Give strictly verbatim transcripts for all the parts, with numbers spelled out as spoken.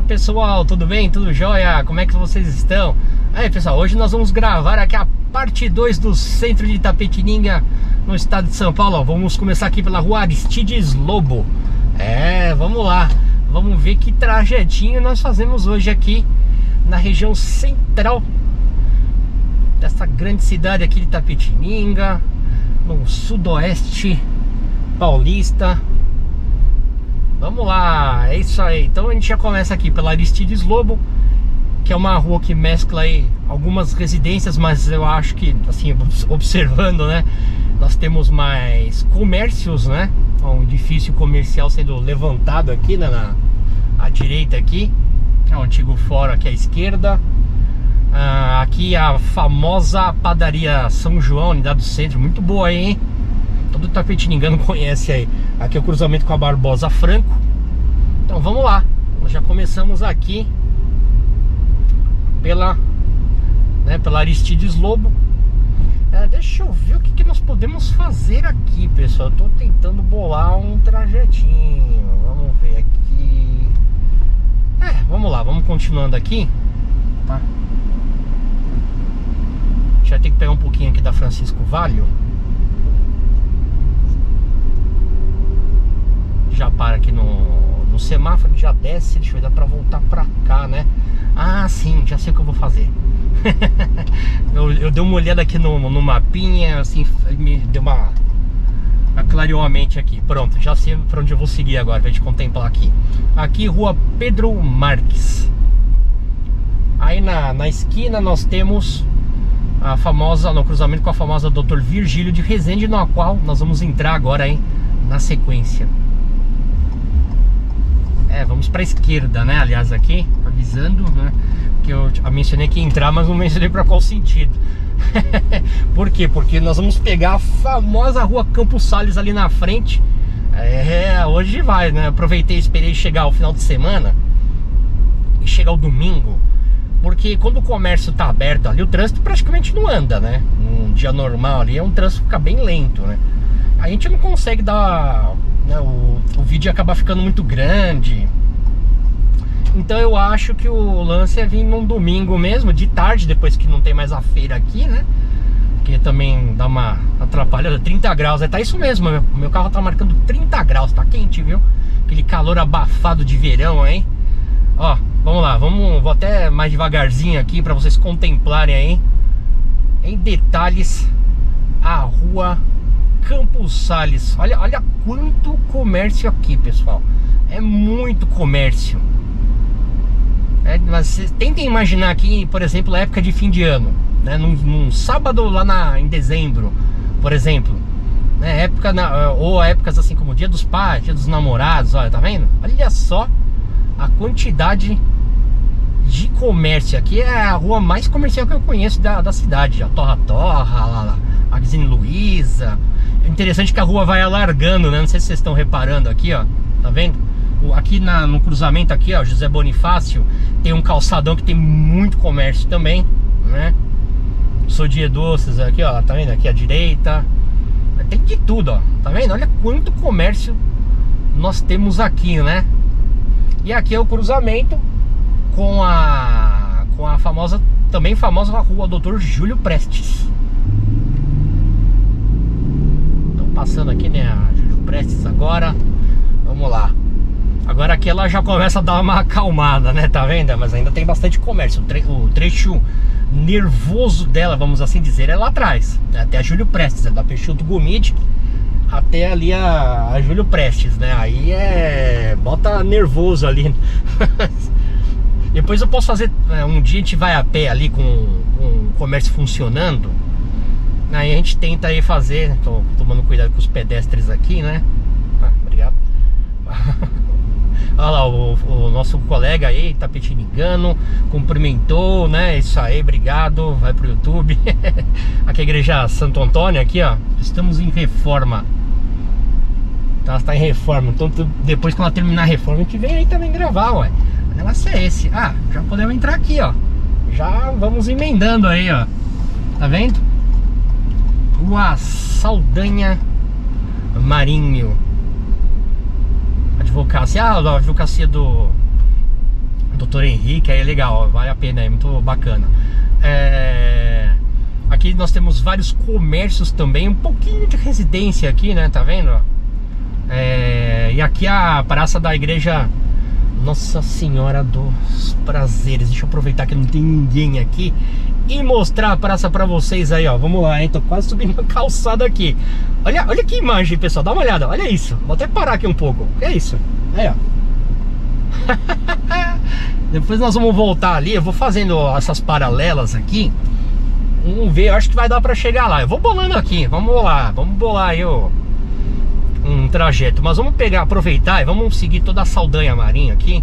pessoal, tudo bem? Tudo jóia? Como é que vocês estão? Aí pessoal, hoje nós vamos gravar aqui a parte dois do centro de Itapetininga, no estado de São Paulo. Ó, vamos começar aqui pela rua Aristides Lobo. É, vamos lá. Vamos ver que trajetinho nós fazemos hoje aqui na região central dessa grande cidade aqui de Itapetininga, no sudoeste paulista. Vamos lá, é isso aí. Então a gente já começa aqui pela Aristides Lobo, que é uma rua que mescla aí algumas residências, mas eu acho que, assim, observando, né, nós temos mais comércios, né, um edifício comercial sendo levantado aqui, né, na à direita aqui, é o antigo fórum aqui à esquerda. Ah, aqui a famosa padaria São João, unidade do centro, muito boa aí, hein? Todo Itapetiningano conhece aí. Aqui é o cruzamento com a Barbosa Franco. Então vamos lá. Nós já começamos aqui Pela né, Pela Aristides Lobo. é, Deixa eu ver o que, que nós podemos fazer aqui, pessoal. Eu tô tentando bolar um trajetinho. Vamos ver aqui. É, vamos lá, vamos continuando aqui, tá? Já tem que pegar um pouquinho aqui da Francisco Valho. Já para aqui no, no semáforo, já desce, deixa eu ver, dá pra voltar pra cá, né? Ah, sim, já sei o que eu vou fazer. eu, eu dei uma olhada aqui no, no mapinha, assim, me deu uma... clareou a mente aqui. Pronto, já sei pra onde eu vou seguir agora, pra gente contemplar aqui. Aqui, rua Pedro Marques. Aí na, na esquina nós temos a famosa, no cruzamento com a famosa doutor Virgílio de Rezende, na qual nós vamos entrar agora, hein, na sequência. É, vamos para a esquerda, né? Aliás, aqui, avisando, né? Que eu mencionei que ia entrar, mas não mencionei para qual sentido. Por quê? Porque nós vamos pegar a famosa rua Campos Sales ali na frente. É, hoje vai, né? Aproveitei, esperei chegar o final de semana e chegar o domingo, porque quando o comércio tá aberto ali, o trânsito praticamente não anda, né? Num dia normal ali, é um trânsito que fica bem lento, né? A gente não consegue dar... né, o, o vídeo acaba ficando muito grande. Então eu acho que o lance é vir num domingo mesmo, de tarde, depois que não tem mais a feira aqui, né? Porque também dá uma atrapalhada. Trinta graus, é, tá isso mesmo, meu, meu carro tá marcando trinta graus, tá quente, viu? Aquele calor abafado de verão, hein? Ó, vamos lá, vamos, vou até mais devagarzinho aqui pra vocês contemplarem aí em detalhes a rua Campos Sales. Olha, olha quanto comércio aqui, pessoal. É muito comércio. É, mas vocês tentem imaginar aqui, por exemplo, a época de fim de ano, né? Num, num sábado lá na, em dezembro, por exemplo, né? Época na, ou épocas assim como Dia dos Pais, Dia dos Namorados. Olha, tá vendo? Olha só a quantidade de comércio. Aqui é a rua mais comercial que eu conheço da, da cidade. A Torra Torra, lá, lá, Magazine Luiza. É interessante que a rua vai alargando, né? Não sei se vocês estão reparando aqui, ó. Tá vendo? Aqui na, no cruzamento aqui, ó, José Bonifácio, tem um calçadão que tem muito comércio também, né? Sodier Doces aqui, ó. Tá vendo? Aqui à direita. Tem de tudo, ó. Tá vendo? Olha quanto comércio nós temos aqui, né? E aqui é o cruzamento com a com a famosa, também famosa rua doutor Júlio Prestes. Estão passando aqui, né, a Júlio Prestes agora. Vamos lá. Agora aqui ela já começa a dar uma acalmada, né, tá vendo? Mas ainda tem bastante comércio. O, tre o trecho nervoso dela, vamos assim dizer, é lá atrás, né? Até a Júlio Prestes, é da Peixoto Gomide até ali a, a Júlio Prestes, né? Aí é... bota nervoso ali. Depois eu posso fazer... um dia a gente vai a pé ali com, com o comércio funcionando. Aí a gente tenta aí fazer... Tô tomando cuidado com os pedestres aqui, né? Ah, obrigado. Olha lá, o, o nosso colega aí, Itapetiningano, cumprimentou, né? Isso aí, obrigado. Vai pro YouTube. Aqui a igreja Santo Antônio, aqui, ó. Estamos em reforma. Ela está em reforma. Então depois, quando ela terminar a reforma, a gente vem aí também gravar, ué. O negócio é esse. Ah, já podemos entrar aqui, ó. Já vamos emendando aí, ó. Tá vendo? Rua Saldanha Marinho. Advocacia, ah, a advocacia do Doutor Henrique, aí é legal, ó, vale a pena, é muito bacana. É... Aqui nós temos vários comércios também, um pouquinho de residência aqui, né, tá vendo? É... E aqui a praça da igreja Nossa Senhora dos Prazeres. Deixa eu aproveitar que não tem ninguém aqui e mostrar a praça pra vocês aí, ó. Vamos lá, hein? Tô quase subindo a calçada aqui. Olha, olha que imagem, pessoal. Dá uma olhada, olha isso. Vou até parar aqui um pouco. É isso. Aí, ó. Depois nós vamos voltar ali. Eu vou fazendo essas paralelas aqui. Vamos ver, eu acho que vai dar pra chegar lá. Eu vou bolando aqui, vamos bolar. Vamos bolar aí o... um trajeto. Mas vamos pegar, aproveitar e vamos seguir toda a Saldanha Marinha aqui.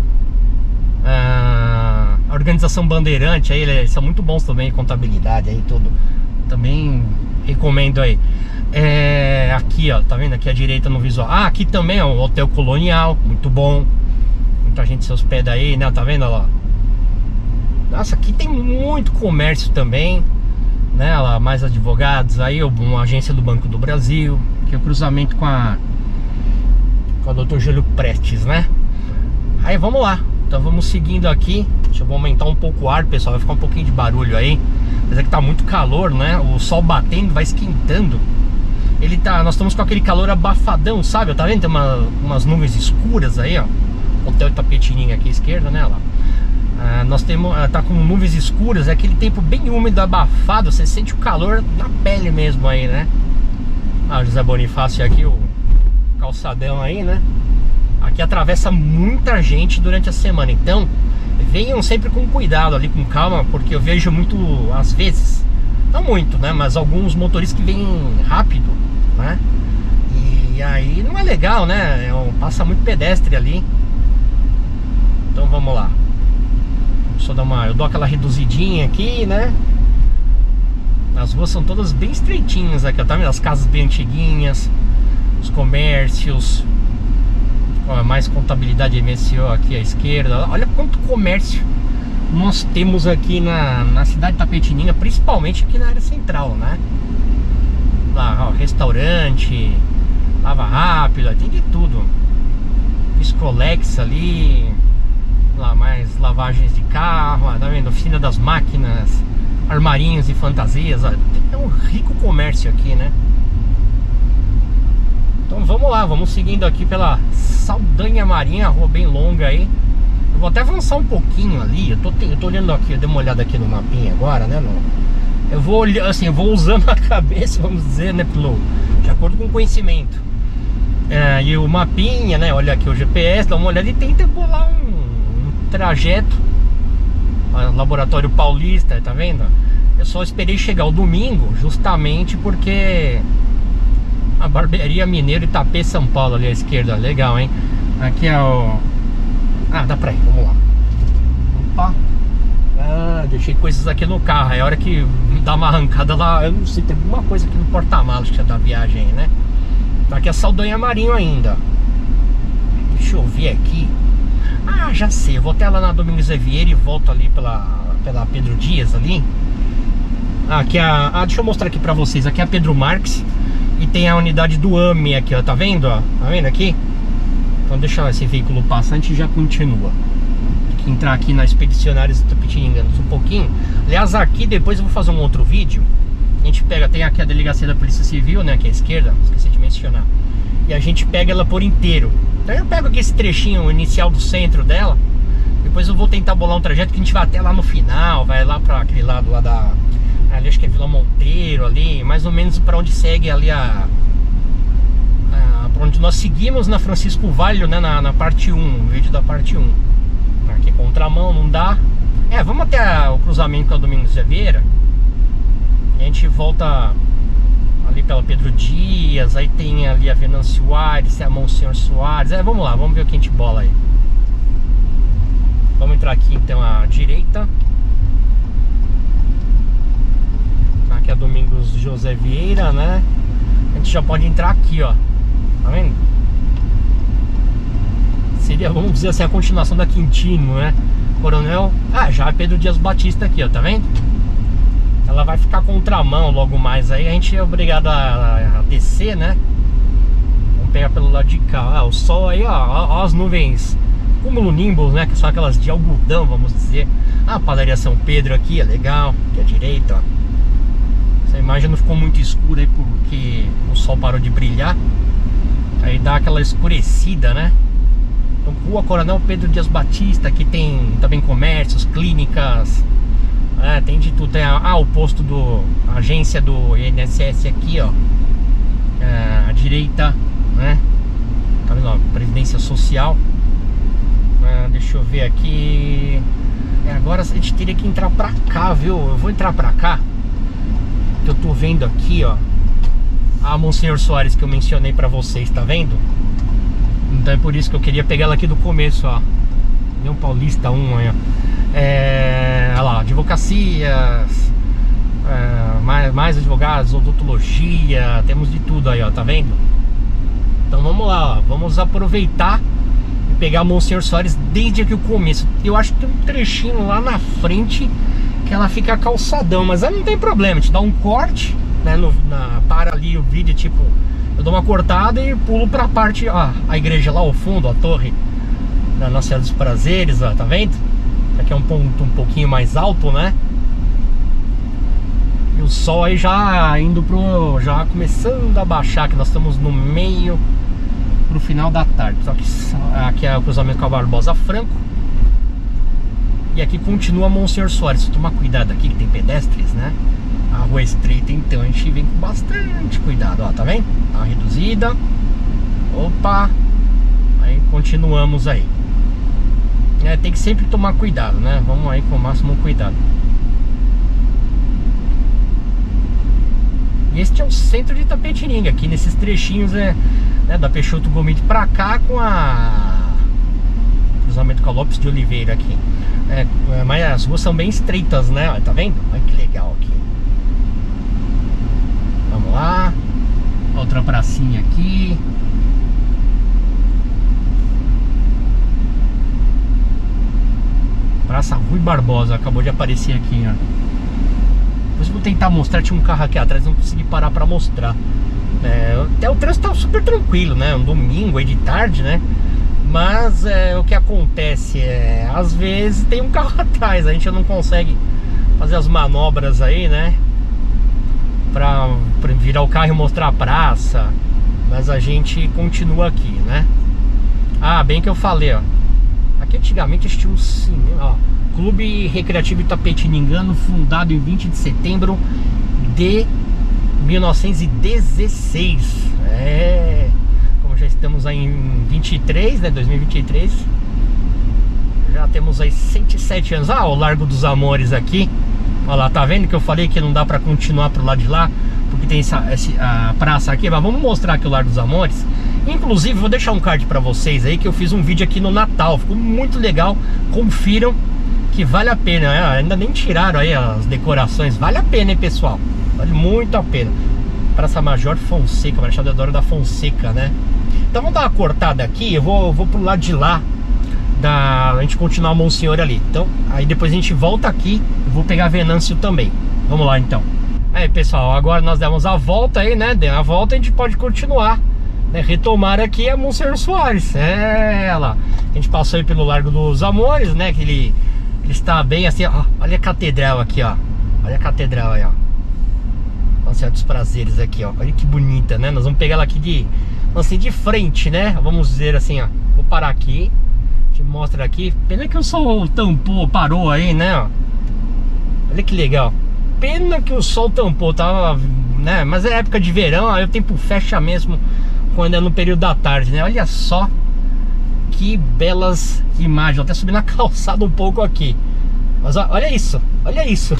Ah, a organização Bandeirante aí, eles são muito bons também, contabilidade aí, tudo. Também recomendo aí. É, aqui, ó, tá vendo aqui à direita no visual. Ah, aqui também é o Hotel Colonial, muito bom. Muita gente se hospeda aí, né? Tá vendo lá? Nossa, aqui tem muito comércio também, né? Lá, mais advogados aí, uma agência do Banco do Brasil, que é o cruzamento com a com a doutor Júlio Prestes, né? Aí vamos lá. Então vamos seguindo aqui. Deixa eu aumentar um pouco o ar, pessoal. Vai ficar um pouquinho de barulho aí. Mas é que tá muito calor, né? O sol batendo, vai esquentando. Ele tá... Nós estamos com aquele calor abafadão, sabe? Tá vendo? Tem uma, umas nuvens escuras aí, ó. Hotel Itapetininga aqui à esquerda, né? Lá. Ah, nós temos... Tá com nuvens escuras. É aquele tempo bem úmido, abafado. Você sente o calor na pele mesmo aí, né? Ah, José Bonifácio aqui, o calçadão aí, né? Aqui atravessa muita gente durante a semana. Então, venham sempre com cuidado ali, com calma. Porque eu vejo muito, às vezes, não muito, né? Mas alguns motoristas que vêm rápido, né? E aí não é legal, né? Passa muito pedestre ali. Então vamos lá. Só dar uma... Eu dou aquela reduzidinha aqui, né? As ruas são todas bem estreitinhas aqui, tá vendo? As casas bem antiguinhas, os comércios. Ó, mais contabilidade M S O aqui à esquerda. Olha quanto comércio nós temos aqui na, na cidade de Itapetininga, principalmente aqui na área central, né? Lá, ó, restaurante, lava rápida, tem de tudo. Piscolex ali. Lá mais lavagens de carro, ó, tá vendo? Oficina das máquinas, armarinhos e fantasias, ó. É um rico comércio aqui, né? Então vamos lá, vamos seguindo aqui pela Saldanha Marinha, rua bem longa aí. Eu vou até avançar um pouquinho ali. Eu tô, eu tô olhando aqui, eu dei uma olhada aqui no mapinha agora, né? No, eu vou olhando assim, eu vou usando a cabeça, vamos dizer, né? Pelo, de acordo com o conhecimento. É, e o mapinha, né? Olha aqui o G P S, dá uma olhada e tenta bolar um, um trajeto. Laboratório Paulista, tá vendo? Eu só esperei chegar o domingo, justamente porque a Barbearia Mineiro Itapê, São Paulo, ali à esquerda. Legal, hein? Aqui é o... Ah, dá pra ir, vamos lá. Opa. Ah, deixei coisas aqui no carro. É hora que dá uma arrancada lá. Eu não sei, tem alguma coisa aqui no porta-malas que é da viagem, né? Tá aqui a Saldanha Marinho ainda. Deixa eu ver aqui. Ah, já sei, eu vou até lá na Domingos Vieira e volto ali pela, pela Pedro Dias ali. Ah, aqui é a... ah, deixa eu mostrar aqui pra vocês. Aqui é a Pedro Marques. E tem a unidade do A M E aqui, ó. Tá vendo, ó? Tá vendo aqui? Então deixa esse veículo passante e já continua. Tem que entrar aqui na Expedicionários de Itapetininga um pouquinho. Aliás, aqui depois eu vou fazer um outro vídeo. A gente pega, tem aqui a delegacia da Polícia Civil, né? Aqui à esquerda, esqueci de mencionar. E a gente pega ela por inteiro. Então eu pego aqui esse trechinho inicial do centro dela. Depois eu vou tentar bolar um trajeto que a gente vai até lá no final. Vai lá pra aquele lado lá da... ali acho que é Vila Monteiro ali. Mais ou menos pra onde segue ali a... a pra onde nós seguimos na Francisco Valho, né? Na, na parte um, o vídeo da parte um. Aqui contramão, não dá. É, vamos até o cruzamento com a Domingos Vieira. E a gente volta... ali pela Pedro Dias, aí tem ali a Venâncio Soares, tem a Monsenhor Soares. É, vamos lá, vamos ver o que a gente bola aí. Vamos entrar aqui então à direita. Aqui é a Domingos José Vieira, né? A gente já pode entrar aqui, ó. Tá vendo? Seria, vamos dizer assim, a continuação da Quintino, né? Coronel... Ah, já é Pedro Dias Batista aqui, ó, tá vendo? Ela vai ficar contramão logo mais aí. A gente é obrigado a, a descer, né? Vamos pegar pelo lado de cá. Ah, o sol aí, ó, ó. Ó as nuvens cúmulo Nimbus, né? Que são aquelas de algodão, vamos dizer. A padaria São Pedro aqui é legal, aqui à direita, ó. Essa imagem não ficou muito escura aí porque o sol parou de brilhar. Aí dá aquela escurecida, né? Então, Rua Coronel Pedro Dias Batista. Aqui tem também comércios, clínicas, é, tem de tudo. Tem a, ah, o posto do a agência do I N S S aqui, ó, é, à direita, né? Tá vendo, ó, Previdência Social. É, deixa eu ver aqui. É, agora a gente teria que entrar pra cá, viu? Eu vou entrar pra cá. Que eu tô vendo aqui, ó, a Monsenhor Soares que eu mencionei pra vocês, tá vendo? Então é por isso que eu queria pegar ela aqui do começo, ó. Leão Paulista um aí, ó. É, olha lá, advocacias, é, mais, mais advogados, odontologia, temos de tudo aí, ó, tá vendo? Então vamos lá, ó, vamos aproveitar e pegar a Monsenhor Soares desde aqui o começo. Eu acho que tem um trechinho lá na frente que ela fica calçadão, mas aí não tem problema, te dá um corte, né, no, na, para ali o vídeo, tipo, eu dou uma cortada e pulo pra parte, ó, a igreja lá ao fundo, a torre da Nossa Senhora dos Prazeres, ó, tá vendo? Aqui é um ponto um pouquinho mais alto, né? E o sol aí já indo pro, já começando a baixar, que nós estamos no meio pro final da tarde. Só que aqui é o cruzamento com a Barbosa Franco. E aqui continua Monsenhor Soares. Se tomar cuidado aqui que tem pedestres, né? A rua é estreita, então a gente vem com bastante cuidado, ó, tá vendo? Tá reduzida. Opa. Aí continuamos aí. É, tem que sempre tomar cuidado, né? Vamos aí com o máximo cuidado. E este é o centro de Itapetininga. Aqui nesses trechinhos, é, né, da Peixoto Gomide pra cá, com a cruzamento com a Lopes de Oliveira aqui. É, mas as ruas são bem estreitas, né? Tá vendo? Olha que legal aqui. Vamos lá. Outra pracinha aqui. Praça Rui Barbosa, acabou de aparecer aqui, ó. Depois eu vou tentar mostrar. Tinha um carro aqui atrás, não consegui parar pra mostrar. É, até o trânsito tá super tranquilo, né? Um domingo aí de tarde, né? Mas é, o que acontece é, às vezes tem um carro atrás, a gente não consegue fazer as manobras aí, né? Pra, pra virar o carro e mostrar a praça. Mas a gente continua aqui, né? Ah, bem que eu falei, ó. Aqui antigamente existia um cinema, ó, Clube Recreativo Itapetiningano, fundado em vinte de setembro de mil novecentos e dezesseis. É, como já estamos aí em vinte e três, né, dois mil e vinte e três, já temos aí cento e sete anos. Ah, o Largo dos Amores aqui. Olha lá, tá vendo que eu falei que não dá pra continuar pro lado de lá, porque tem essa, essa a praça aqui. Mas vamos mostrar aqui o Largo dos Amores. Inclusive, vou deixar um card pra vocês aí, que eu fiz um vídeo aqui no Natal. Ficou muito legal, confiram, que vale a pena, né? Ainda nem tiraram aí as decorações. Vale a pena, hein, pessoal? Vale muito a pena. Praça Major Fonseca, Marechal Deodoro da Fonseca, né? Então vamos dar uma cortada aqui. Eu vou, eu vou pro lado de lá da, a gente continuar o Monsenhor ali. Então, aí depois a gente volta aqui. Eu vou pegar Venâncio também. Vamos lá, então. Aí, pessoal, agora nós demos a volta aí, né? Deu a volta, a gente pode continuar, né? Retomar aqui a Monsenhor Soares. É, lá. A gente passou aí pelo Largo dos Amores, né? Que ele, ele está bem assim, ó. Olha a catedral aqui, ó. Olha a catedral aí, ó. Nossa Senhora dos Prazeres aqui, ó. Olha que bonita, né? Nós vamos pegar ela aqui de, assim, de frente, né? Vamos dizer assim, ó. Vou parar aqui. Te mostra aqui. Pena que o sol tampou, parou aí, né? Ó. Olha que legal. Pena que o sol tampou, tava, né? Mas é época de verão, aí o tempo fecha mesmo quando é no período da tarde, né? Olha só que belas imagens. Vou até subir na calçada um pouco aqui. Mas ó, olha isso, olha isso.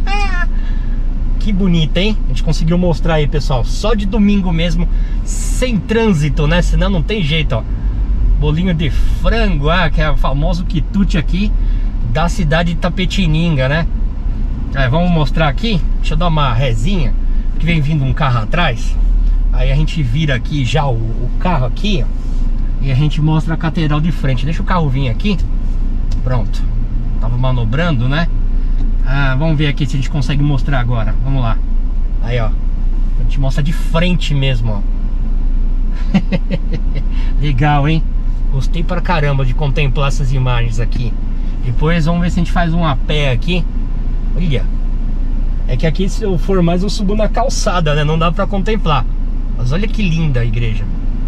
Que bonita, hein? A gente conseguiu mostrar aí, pessoal. Só de domingo mesmo, sem trânsito, né? Senão não tem jeito, ó. Bolinho de frango, ah, que é o famoso quitute aqui da cidade de Itapetininga, né? Aí, vamos mostrar aqui. Deixa eu dar uma rezinha, que vem vindo um carro atrás. Aí a gente vira aqui já o, o carro aqui, ó, e a gente mostra a catedral de frente. Deixa o carro vir aqui. Pronto. Tava manobrando, né? Ah, vamos ver aqui se a gente consegue mostrar agora. Vamos lá. Aí, ó. A gente mostra de frente mesmo, ó. Legal, hein? Gostei pra caramba de contemplar essas imagens aqui. Depois vamos ver se a gente faz um a pé aqui. Olha, é que aqui se eu for mais eu subo na calçada, né? Não dá pra contemplar. Mas olha que linda a igreja.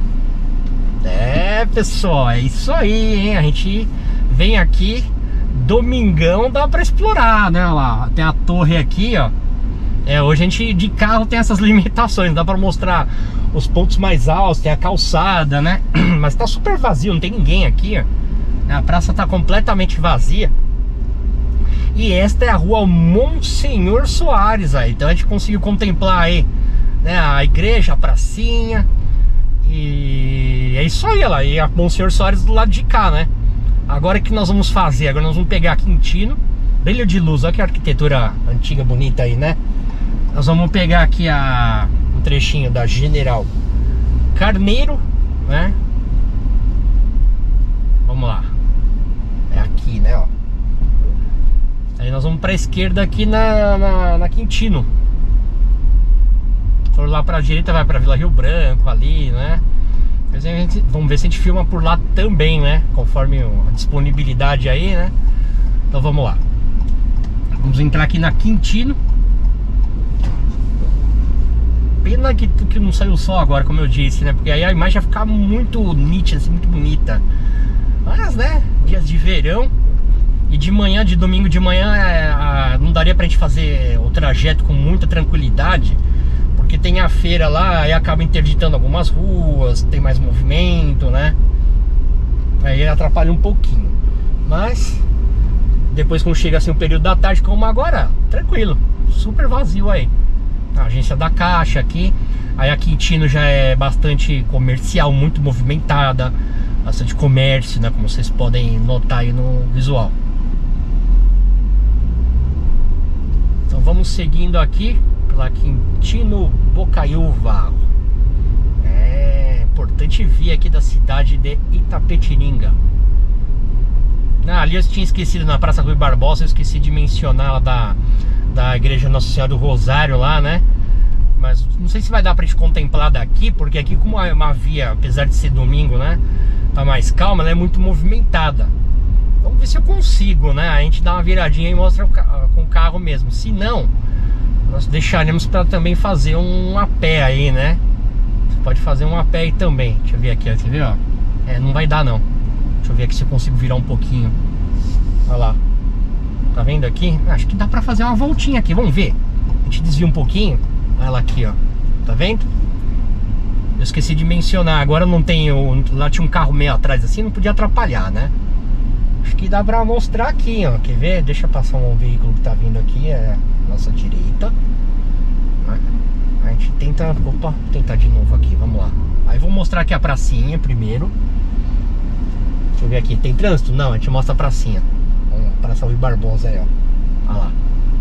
É, pessoal, é isso aí, hein? A gente vem aqui, domingão dá pra explorar, né? Olha lá, tem a torre aqui, ó. É, hoje a gente de carro tem essas limitações, dá pra mostrar os pontos mais altos, tem a calçada, né? Mas tá super vazio, não tem ninguém aqui, ó. A praça tá completamente vazia. E esta é a rua Monsenhor Soares aí. Então a gente conseguiu contemplar aí, né, a igreja, a pracinha. E é isso aí, olha lá. E a Monsenhor Soares do lado de cá, né? Agora o que nós vamos fazer? Agora nós vamos pegar Quintino. Brilho de luz, olha que arquitetura antiga, bonita aí, né? Nós vamos pegar aqui a, um trechinho da General Carneiro, né? Vamos lá. É aqui, né, ó. Aí nós vamos pra esquerda aqui na, na, na Quintino. Se for lá pra direita vai pra Vila Rio Branco ali, né? Depois a gente, vamos ver se a gente filma por lá também, né? Conforme a disponibilidade aí, né? Então vamos lá. Vamos entrar aqui na Quintino. Pena que, que não saiu o sol agora, como eu disse, né? Porque aí a imagem vai ficar muito nítida, assim, muito bonita. Mas, né? Dias de verão. E de manhã, de domingo de manhã, é, a, não daria pra gente fazer o trajeto com muita tranquilidade. Porque tem a feira lá e acaba interditando algumas ruas, tem mais movimento, né? Aí atrapalha um pouquinho. Mas depois quando chega assim o período da tarde, como agora, tranquilo, super vazio aí. A agência da Caixa aqui. Aí a Quintino já é bastante comercial, muito movimentada, bastante comércio, né? Como vocês podem notar aí no visual. Então vamos seguindo aqui pela Quintino Bocaiúva. É importante vir aqui da cidade de Itapetininga. Ah, ali eu tinha esquecido na Praça Rui Barbosa, eu esqueci de mencionar lá da, da Igreja Nossa Senhora do Rosário lá, né? Mas não sei se vai dar pra gente contemplar daqui, porque aqui como é uma via, apesar de ser domingo, né? Tá mais calma, ela é muito movimentada. Vamos ver se eu consigo, né? A gente dá uma viradinha e mostra com o carro mesmo. Se não, nós deixaremos para também fazer um a pé aí, né? Você pode fazer um a pé aí também. Deixa eu ver aqui, ó. Você vê, ó? É, não vai dar não. Deixa eu ver aqui se eu consigo virar um pouquinho. Olha lá. Tá vendo aqui? Acho que dá pra fazer uma voltinha aqui. Vamos ver. A gente desvia um pouquinho. Olha lá aqui, ó. Tá vendo? Eu esqueci de mencionar. Agora não tem... Lá tinha um carro meio atrás assim, não podia atrapalhar, né? Acho que dá pra mostrar aqui, ó. Quer ver? Deixa passar um veículo que tá vindo aqui. É a nossa direita. A gente tenta... Opa, vou tentar de novo aqui. Vamos lá. Aí vou mostrar aqui a pracinha primeiro. Deixa eu ver aqui. Tem trânsito? Não, a gente mostra a pracinha. Vamos, Praça Rui Barbosa aí, ó. Olha lá.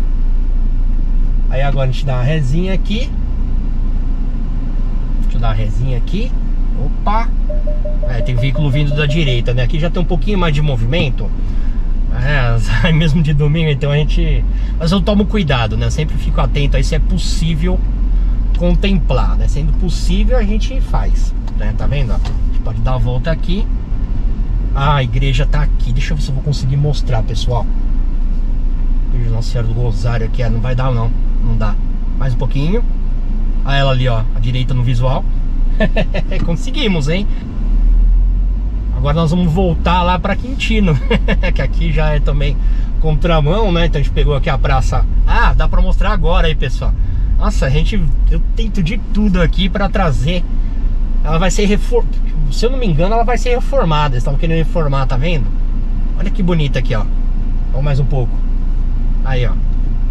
Aí agora a gente dá uma resinha aqui. Deixa eu dar uma resinha aqui. Opa! É, tem veículo vindo da direita, né? Aqui já tem um pouquinho mais de movimento. É, mesmo de domingo, então a gente... Mas eu tomo cuidado, né? Sempre fico atento aí se é possível contemplar, né? Sendo possível, a gente faz, né? Tá vendo? Ó? A gente pode dar a volta aqui. Ah, a igreja tá aqui. Deixa eu ver se eu vou conseguir mostrar, pessoal. Igreja Nossa Senhora do Rosário aqui, não vai dar não. Não dá. Mais um pouquinho. Ah, ela ali, ó, à direita no visual. Conseguimos, hein? Agora nós vamos voltar lá pra Quintino. Que aqui já é também contramão, né? Então a gente pegou aqui a praça. Ah, dá pra mostrar agora aí, pessoal. Nossa, a gente... Eu tento de tudo aqui pra trazer. Ela vai ser reformada. Se eu não me engano, ela vai ser reformada. Eles estavam querendo reformar, tá vendo? Olha que bonita aqui, ó. Vamos mais um pouco. Aí, ó.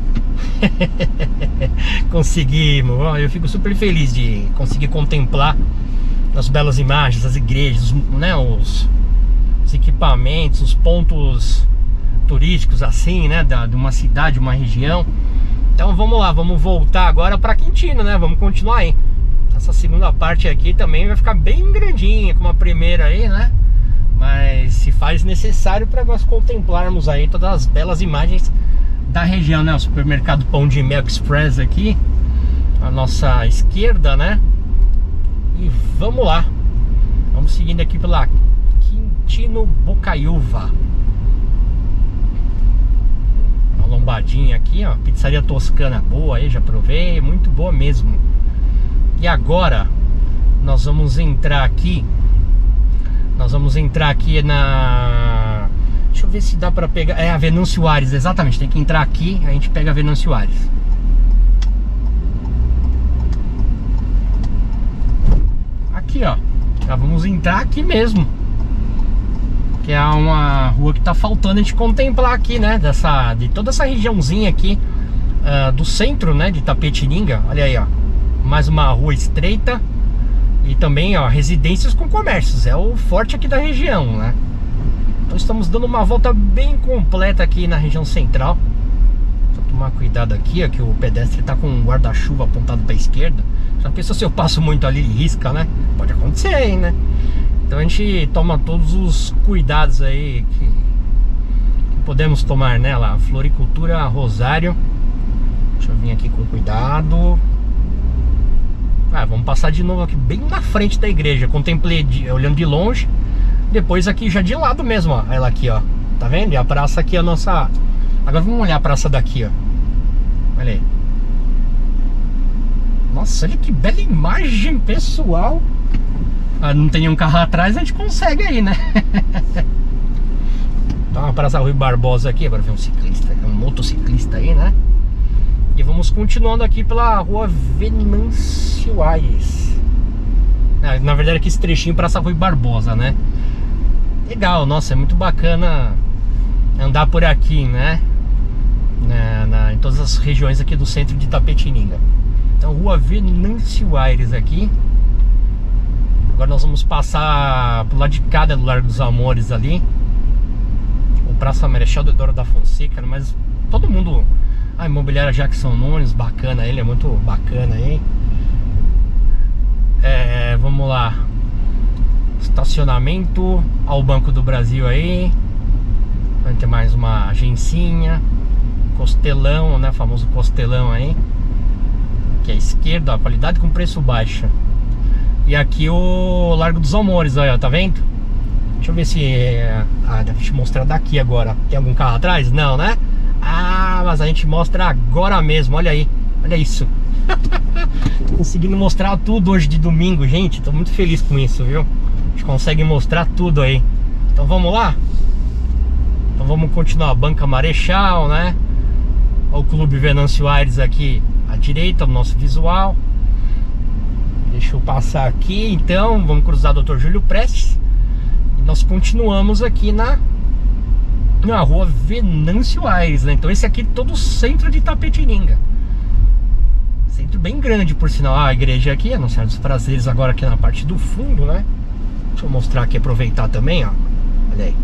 Conseguimos. Eu fico super feliz de conseguir contemplar as belas imagens, as igrejas, né, os, os equipamentos, os pontos turísticos assim, né, da, de uma cidade, uma região. Então vamos lá, vamos voltar agora para Quintino, né? Vamos continuar aí. Essa segunda parte aqui também vai ficar bem grandinha, como a primeira aí, né? Mas se faz necessário para nós contemplarmos aí todas as belas imagens da região, né? O supermercado Pão de Mel Express aqui à nossa esquerda, né? E vamos lá. Vamos seguindo aqui pela Quintino Bocaiúva. Uma lombadinha aqui, ó. Pizzaria toscana boa aí, já provei. Muito boa mesmo. E agora nós vamos entrar aqui. Nós vamos entrar aqui na... Deixa eu ver se dá pra pegar. É a Venâncio Aires, exatamente. Tem que entrar aqui, a gente pega a Venâncio Aires. Aqui, ó. Já vamos entrar aqui mesmo. Que é uma rua que tá faltando a gente contemplar aqui, né? Dessa, de toda essa regiãozinha aqui uh, do centro, né? De Itapetininga. Olha aí, ó. Mais uma rua estreita. E também, ó, residências com comércios. É o forte aqui da região, né? Então estamos dando uma volta bem completa aqui na região central. Só tomar cuidado aqui, ó, que o pedestre tá com um guarda-chuva apontado pra esquerda. Já pensou se eu passo muito ali e risca, né? Pode acontecer aí, né? Então a gente toma todos os cuidados aí que, que podemos tomar, né? Lá, Floricultura Rosário. Deixa eu vir aqui com cuidado. Ah, vamos passar de novo aqui bem na frente da igreja. Contemplei de, olhando de longe. Depois aqui já de lado mesmo, ó. Ela aqui, ó. Tá vendo? E a praça aqui é a nossa... Agora vamos olhar a praça daqui, ó. Olha aí. Nossa, olha que bela imagem, pessoal. Ah, não tem nenhum carro atrás, a gente consegue aí, né? Tá uma praça Rui Barbosa aqui. Agora vem um ciclista, um motociclista aí, né? E vamos continuando aqui pela rua Venâncio Aires. Ah, na verdade aqui esse trechinho Praça Rui Barbosa, né? Legal, nossa, é muito bacana andar por aqui, né? Na, na, em todas as regiões aqui do centro de Itapetininga. Então, rua Venâncio Aires aqui. Agora nós vamos passar pro lado de cá do Largo dos Amores ali. O Praça Marechal Deodoro da Fonseca, mas todo mundo... A imobiliária Jackson Nunes, bacana, ele é muito bacana aí. É, vamos lá. Estacionamento ao Banco do Brasil aí. Vai ter mais uma agencinha. Costelão, né? Famoso Costelão aí. Que é a esquerda, a qualidade com preço baixo. E aqui o Largo dos Amores, olha, tá vendo? Deixa eu ver se... Ah, deixa eu te mostrar daqui agora. Tem algum carro atrás? Não, né? Ah, mas a gente mostra agora mesmo, olha aí. Olha isso. Tô conseguindo mostrar tudo hoje de domingo, gente. Tô muito feliz com isso, viu? A gente consegue mostrar tudo aí. Então vamos lá? Então vamos continuar. Banca Marechal, né? O Clube Venâncio Aires aqui à direita, o nosso visual. Deixa eu passar aqui, então. Vamos cruzar doutor Júlio Prestes. E nós continuamos aqui na... na rua Venâncio Aires, né? Então esse aqui é todo o centro de Itapetininga. Centro bem grande, por sinal. Ah, a igreja aqui, a Nossa Senhora dos Prazeres, agora aqui na parte do fundo, né? Deixa eu mostrar aqui, aproveitar também, ó. Olha aí.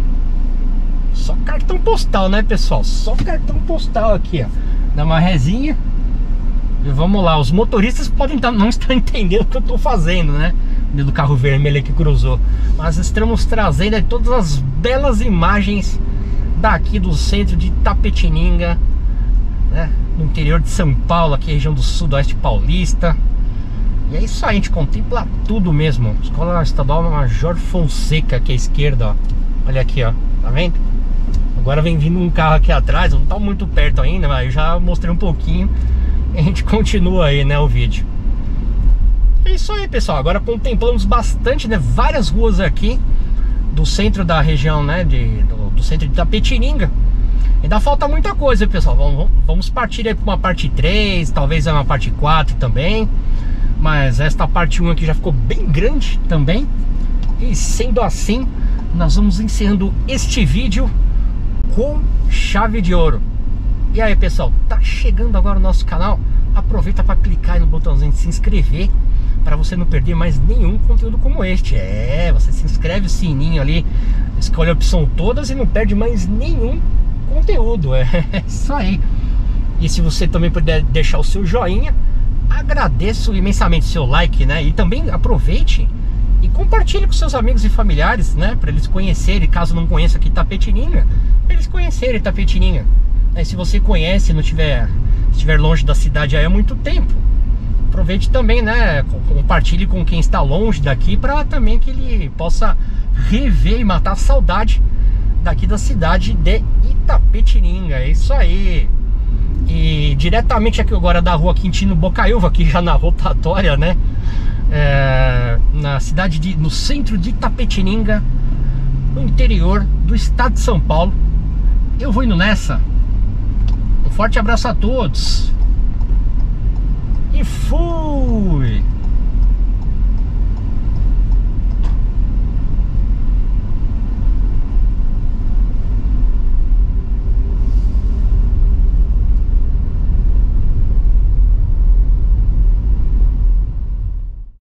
Só cartão postal, né, pessoal? Só cartão postal aqui, ó. Dá uma resinha. E vamos lá, os motoristas podem tá, não estar entendendo o que eu tô fazendo, né? Do carro vermelho que cruzou. Mas estamos trazendo aí todas as belas imagens daqui do centro de Itapetininga, né? No interior de São Paulo, aqui região do sudoeste paulista. E é isso aí, a gente contempla tudo mesmo. Escola Estadual Major Fonseca aqui à esquerda, ó. Olha aqui, ó, tá vendo? Agora vem vindo um carro aqui atrás, não tá muito perto ainda, mas eu já mostrei um pouquinho. E a gente continua aí, né, o vídeo. É isso aí, pessoal. Agora contemplamos bastante, né, várias ruas aqui do centro da região, né, de, do, do centro de Itapetininga. Ainda falta muita coisa, pessoal. Vamos, vamos partir aí para uma parte três, talvez uma parte quatro também. Mas esta parte um aqui já ficou bem grande também. E sendo assim, nós vamos encerrando este vídeo com chave de ouro. E aí, pessoal, tá chegando agora o nosso canal? Aproveita para clicar aí no botãozinho de se inscrever, para você não perder mais nenhum conteúdo como este. É, você se inscreve, o sininho ali, escolhe a opção todas e não perde mais nenhum conteúdo. É isso aí. E se você também puder deixar o seu joinha, agradeço imensamente o seu like, né? E também aproveite e compartilhe com seus amigos e familiares, né? Para eles conhecerem, caso não conheça aqui Itapetininga, para eles conhecerem Itapetininga. Aí, se você conhece, não tiver, estiver longe da cidade aí há muito tempo, aproveite também, né? Compartilhe com quem está longe daqui, para também que ele possa rever e matar a saudade daqui da cidade de Itapetininga. É isso aí. E diretamente aqui agora da rua Quintino Bocaiúva, aqui já na rotatória, né? É, na cidade de, no centro de Itapetininga, no interior do estado de São Paulo. Eu vou indo nessa. Um forte abraço a todos e fui!